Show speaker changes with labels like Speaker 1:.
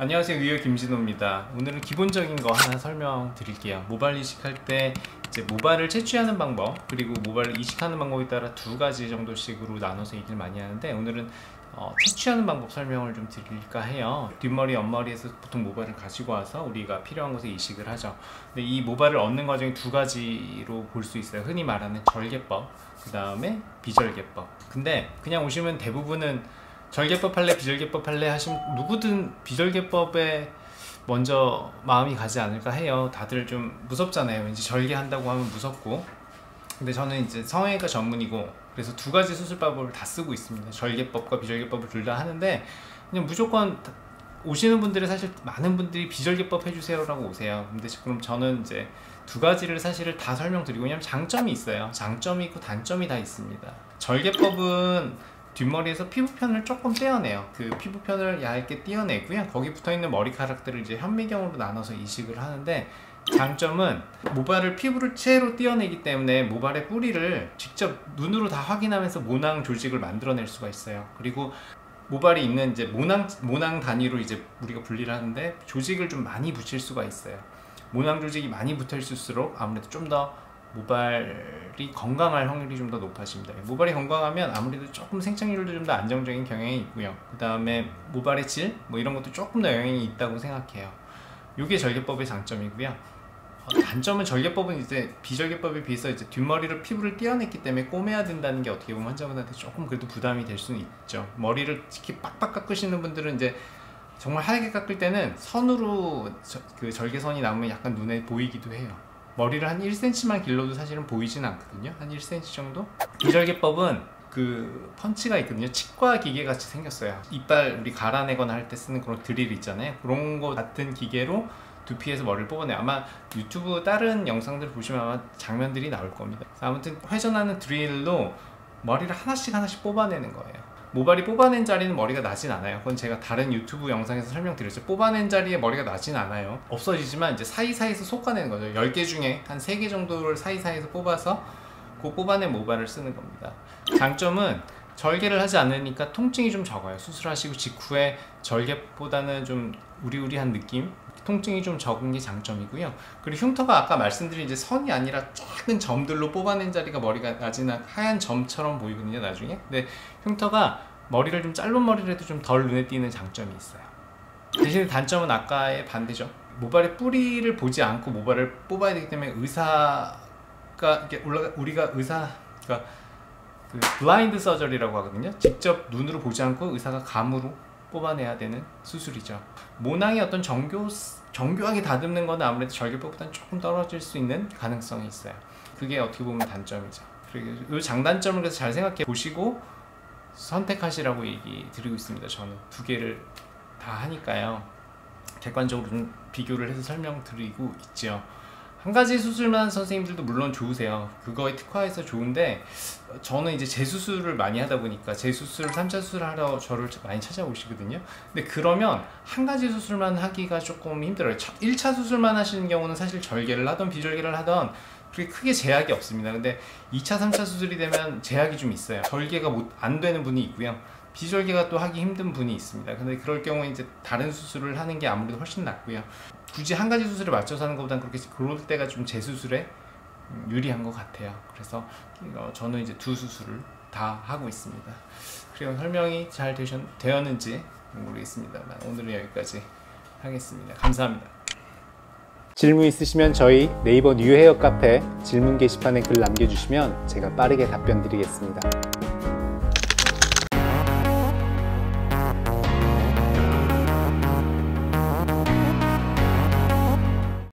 Speaker 1: 안녕하세요, 위어 김진호입니다. 오늘은 기본적인 거 하나 설명드릴게요. 모발 이식할 때 이제 모발을 채취하는 방법, 그리고 모발을 이식하는 방법에 따라 두 가지 정도씩으로 나눠서 얘기를 많이 하는데, 오늘은 채취하는 방법 설명을 좀 드릴까 해요. 뒷머리, 옆머리에서 보통 모발을 가지고 와서 우리가 필요한 곳에 이식을 하죠. 근데 이 모발을 얻는 과정이 두 가지로 볼 수 있어요. 흔히 말하는 절개법, 그 다음에 비절개법. 근데 그냥 오시면 대부분은 절개법 할래, 비절개법 할래 하시면 누구든 비절개법에 먼저 마음이 가지 않을까 해요. 다들 좀 무섭잖아요. 왠지 절개한다고 하면 무섭고. 근데 저는 이제 성형외과 전문이고, 그래서 두 가지 수술법을 다 쓰고 있습니다. 절개법과 비절개법을 둘 다 하는데, 그냥 무조건 오시는 분들이 사실 많은 분들이 비절개법 해주세요 라고 오세요. 근데 그럼 저는 이제 두 가지를 사실 다 설명드리고, 왜냐면 장점이 있어요. 장점이 있고 단점이 다 있습니다. 절개법은 뒷머리에서 피부편을 조금 떼어내요. 그 피부편을 얇게 떼어내고요. 거기 붙어있는 머리카락들을 이제 현미경으로 나눠서 이식을 하는데, 장점은 모발을 피부를 채로 떼어내기 때문에 모발의 뿌리를 직접 눈으로 다 확인하면서 모낭 조직을 만들어낼 수가 있어요. 그리고 모발이 있는 이제 모낭 단위로 이제 우리가 분리를 하는데, 조직을 좀 많이 붙일 수가 있어요. 모낭 조직이 많이 붙어 있을수록 아무래도 좀 더 모발이 건강할 확률이 좀 더 높아집니다. 모발이 건강하면 아무래도 조금 생착률도 좀 더 안정적인 경향이 있고요. 그 다음에 모발의 질, 뭐 이런 것도 조금 더 영향이 있다고 생각해요. 이게 절개법의 장점이고요. 단점은, 절개법은 이제 비절개법에 비해서 이제 뒷머리를 피부를 떼어냈기 때문에 꼬매야 된다는 게 어떻게 보면 환자분한테 조금 그래도 부담이 될 수는 있죠. 머리를 특히 빡빡 깎으시는 분들은 이제 정말 하얗게 깎을 때는 선으로 그 절개선이 남으면 약간 눈에 보이기도 해요. 머리를 한 1cm만 길러도 사실은 보이진 않거든요. 한 1cm 정도? 비절개법은 그 펀치가 있거든요. 치과 기계 같이 생겼어요. 이빨 우리 갈아내거나 할 때 쓰는 그런 드릴 있잖아요. 그런 거 같은 기계로 두피에서 머리를 뽑아내요. 아마 유튜브 다른 영상들을 보시면 아마 장면들이 나올 겁니다. 아무튼 회전하는 드릴로 머리를 하나씩 뽑아내는 거예요. 모발이 뽑아낸 자리는 머리가 나진 않아요. 그건 제가 다른 유튜브 영상에서 설명드렸죠. 뽑아낸 자리에 머리가 나진 않아요. 없어지지만 이제 사이사이에서 솎아내는 거죠. 10개 중에 한 3개 정도를 사이사이에서 뽑아서 그 뽑아낸 모발을 쓰는 겁니다. 장점은 절개를 하지 않으니까 통증이 좀 적어요. 수술하시고 직후에 절개보다는 좀 우리우리한 느낌, 통증이 좀 적은 게 장점이고요. 그리고 흉터가 아까 말씀드린 이제 선이 아니라 작은 점들로 뽑아낸 자리가 머리가 나지나 하얀 점처럼 보이거든요, 나중에. 근데 흉터가 머리를 좀 짧은 머리를 해도 좀 덜 눈에 띄는 장점이 있어요. 대신에 단점은 아까의 반대죠. 모발의 뿌리를 보지 않고 모발을 뽑아야 되기 때문에 의사가 이렇게 우리가 그러니까 그 블라인드 서저리라고 하거든요. 직접 눈으로 보지 않고 의사가 감으로 뽑아내야 되는 수술이죠. 모낭이 어떤 정교하게 다듬는 건 아무래도 절개법보다는 조금 떨어질 수 있는 가능성이 있어요. 그게 어떻게 보면 단점이죠. 그리고 이 장단점을 그래서 잘 생각해 보시고 선택하시라고 얘기 드리고 있습니다. 저는 두 개를 다 하니까요. 객관적으로 좀 비교를 해서 설명드리고 있죠. 한 가지 수술만 선생님들도 물론 좋으세요. 그거에 특화해서 좋은데, 저는 이제 재수술을 많이 하다 보니까 재수술, 3차 수술을 하러 저를 많이 찾아오시거든요. 근데 그러면 한 가지 수술만 하기가 조금 힘들어요. 1차 수술만 하시는 경우는 사실 절개를 하던 비절개를 하던 그렇게 크게 제약이 없습니다. 근데 2차, 3차 수술이 되면 제약이 좀 있어요. 절개가 안 되는 분이 있고요. 비절개가 또 하기 힘든 분이 있습니다. 근데 그럴 경우에 이제 다른 수술을 하는 게 아무래도 훨씬 낫고요. 굳이 한 가지 수술에 맞춰서 하는 것보다는 그럴 때가 좀 재수술에 유리한 것 같아요. 그래서 저는 이제 두 수술을 다 하고 있습니다. 그리고 설명이 잘 되었는지 모르겠습니다만 오늘은 여기까지 하겠습니다. 감사합니다.
Speaker 2: 질문 있으시면 저희 네이버 뉴헤어 카페 질문 게시판에 글 남겨주시면 제가 빠르게 답변 드리겠습니다.